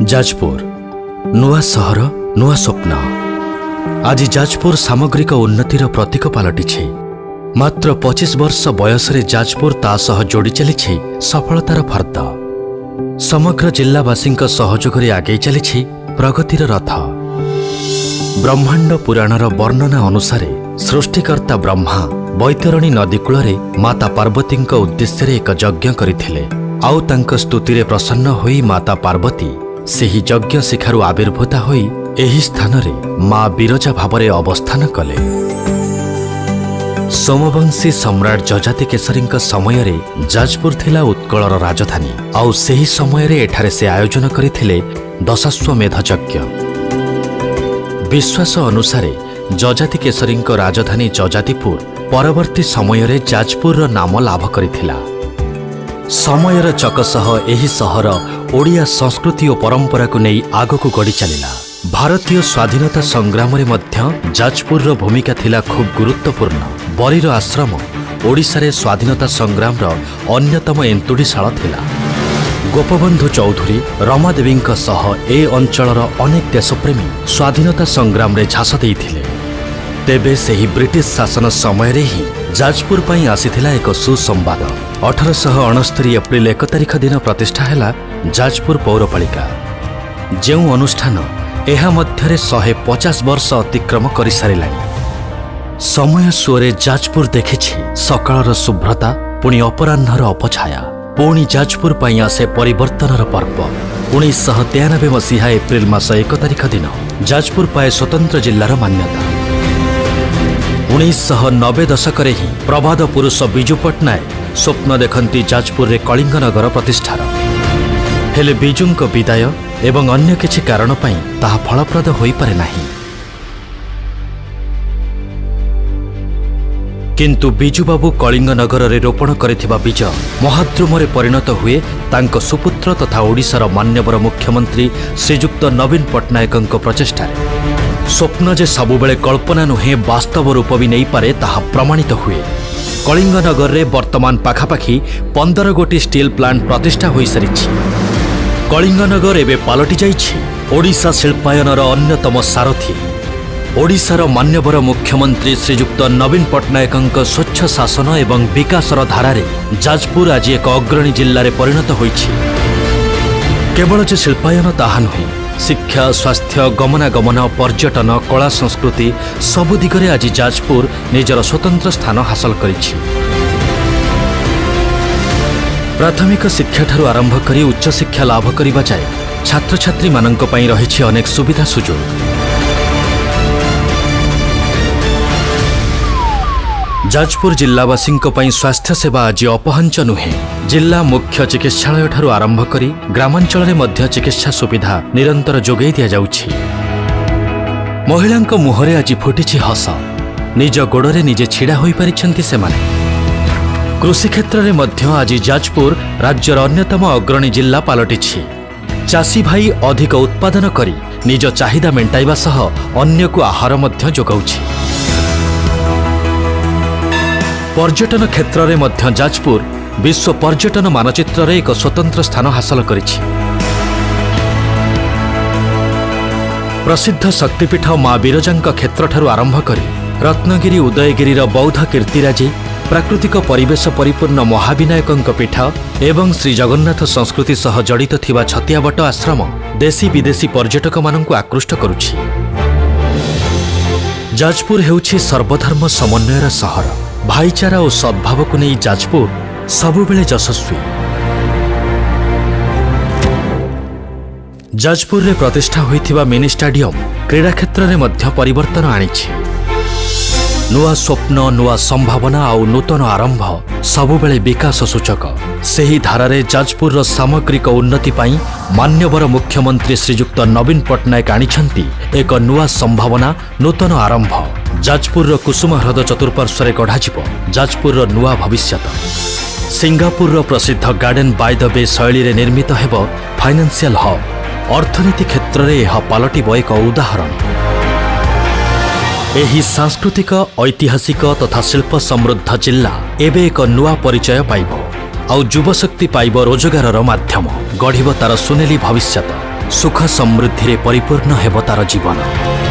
जाजपुर नुआ सहर नुआ स्वप्न। आज जाजपुर सामग्रिक उन्नतिर प्रतीक पलटि। मात्र 25 वर्ष बयस जाजपुर तासह जोड़ी चली सफलतार फर्द। समग्र जिल्लावासी सहयोग आगे चली प्रगतिर रथ। ब्रह्मांड पुराणर वर्णना अनुसार सृष्टिकर्ता ब्रह्मा बैतरणी नदीकूल माता पार्वती उद्देश्य एक यज्ञ करथिले। आउ तांक स्तुतिरे प्रसन्न होई माता पार्वती सेही यज्ञ शिखारु आविर्भूता होई एही स्थान रे मां बिरजा भावरे अवस्थान कले। सोमवंशी सम्राट जजाति केसरी समय रे जाजपुर थिला उत्कलर राजधानी। आउ सेही समय रे एठारे से आयोजन करथिले दशाश्वमेध यज्ञ। विश्वास अनुसारे जजाति केसरी राजधानी जजातिपुर परवर्ती समय रे जाजपुर नाम लाभ करिथिला। समयर चकसह एही सहर ओडिया संस्कृति और परंपरा को नहीं आगक गढ़ी चलिला। भारतीय स्वाधीनता संग्राम रे मध्य जाजपुर रो भूमिका थिला खूब गुरुत्वपूर्ण। बरीर आश्रम ओडिशा रे स्वाधीनता संग्राम रो अन्यतम एंतुड़ीशाल थिला। गोपबंधु चौधरी रमादेवी सह ए अंचलर अनेक देशप्रेमी स्वाधीनता संग्राम रे झास देइथिले। तेबे सेही ब्रिटिश शासन समय रे ही जाजपुर पई आसीथिला एक सुसंवाद। 1869 एप्रिल 1 तारिख दिन प्रतिष्ठा हैला जाजपुर पौरपालिका। जेउ अनुष्ठान एहा मध्यरे 150 वर्ष अतिक्रम करि सारिलानी। समय सुरे जाजपुर देखिछि सकाळर शुभ्रता पुणी अपराह्नर अपछाया। पुणी जाजपुर पई आसे परिवर्तनर पर्व। 1993 मसीहा एप्रिल मास 1 तारिख दिन जाजपुर पाए स्वतंत्र जिल्लार मान्यता। 1990 दशक ही प्रभात पुरुष बिजू पट्टनायक स्वप्न देखती जाजपुर रे कलिंगनगर प्रतिष्ठार। हेले बिजुंक विदाय एवं अन्य किछि कारण पई ताहा फलप्रद होई पारे नाही। किंतु बिजू बाबू कलिंगनगर रे रोपण करिथिबा बीज महाद्रुम रे परिणत हुए तांक सुपुत्र तथा ओडिशार मान्यवर मुख्यमंत्री श्रीजुक्त नवीन पट्टनायकଙ୍କ प्रचेष्टारे। स्वप्न जे सबुबेले कल्पना नुहे वास्तव रूप भी नहीं पारे ताहा प्रमाणित हुए। कलिंगनगर रे वर्तमान पाखापाखी 15 गोटी स्टील प्लांट प्रतिष्ठा होई सारिछि। कलिंगनगर एबे पलटि जाइछि ओडिशा शिल्पायनर अन्यतम सारथी। ओडिशार मान्यवर मुख्यमंत्री श्रीजुक्त नवीन पट्टनायकଙ୍କ स्वच्छ शासन एवं विकासर धारारे जाजपुर आज एक अग्रणी जिल्ला रे परिणत होइछि। केवल जे शिल्पायन ताहा नुहे, शिक्षा स्वास्थ्य गमनागमन पर्यटन कला संस्कृति सबु दिगरे आज जाजपुर निजर स्वतंत्र स्थान हासिल करिछि। प्राथमिक शिक्षा ठारू आरंभ करी उच्च शिक्षा लाभ करिबा जाय छात्र छात्री माननक पई रहिछि अनेक सुविधा सुजोग। जाजपुर जिल्लावासी स्वास्थ्य सेवा आज अपहांच नुहे। जिला मुख्य चिकित्सालय ठारू आरंभ करी ग्रामांचल रे मध्य चिकित्सा सुविधा निरंतर जोगाई दिया जाउछि। महिलांक मुहरे आज फुटिछि हस। निज गोड़े निजे छिड़ा होई पारिछन्ति सेमाने। कृषि क्षेत्र रे मध्य आज जाजपुर राज्यर अन्यतम अग्रणी जिल्ला पलटिछि। चाषी भाई अधिक उत्पादन करी निज चाहिदा मेंटाइबा सह अन्य को आहार मध्य जोगाउछि। पर्यटन क्षेत्र रे मध्य जाजपुर विश्व पर्यटन मानचित्र रे एक स्वतंत्र स्थान हासिल करिछि। प्रसिद्ध शक्तिपीठ मां बिरजांक क्षेत्र ठारू आरंभ करी रत्नगिरी उदयगिरीर बौद्ध कीर्तिराजी, प्राकृतिक परिवेश परिपूर्ण महाविनायकଙ୍କ पीठ एवं श्री जगन्नाथ संस्कृति सह जड़ित थिबा छतियावट आश्रम देशी विदेशी पर्यटक माननकु आकृष्ट करुछि। जाजपुर हेउछि सर्वधर्म समन्वयर सहर। भाईचारा और सद्भाव को नहीं जाजपुर सबुबेले यशस्वी। जाजपुर रे प्रतिष्ठा होइथिबा मिनी स्टाडियम क्रीड़ा क्षेत्र रे मध्य परिवर्तन आनिछि। नुआ स्वप्न नुआ संभावना और नूतन आरंभ सबुबेले विकास सूचक। सेही धारारे जाजपुर रो सामग्रिक उन्नति पाई मान्यवर मुख्यमंत्री श्रीजुक्त नवीन पट्टनायक आनिछंती एक नुआ संभावना नूतन आरंभ। जाजपुर रो कुसुम ह्रद चतुर्पार्श्वरे गढ़ाजिब जाजपुर रो नुआ भविष्यत। सिंगापुर रो प्रसिद्ध गार्डन बाय द बे शैली रे निर्मित हेब फाइनेंशियल हब। अर्थनीति क्षेत्र रे यह पलटिब एक उदाहरण। एही सांस्कृतिक ऐतिहासिक तथा शिल्प समृद्ध जिल्ला एबे एक नुआ परिचय पाइब। आउ युवशक्ति पाइब रोजगार माध्यम गढ़िब तार सुनेली भविष्यत। सुख समृद्धि रे परिपूर्ण हेब तार जीवन।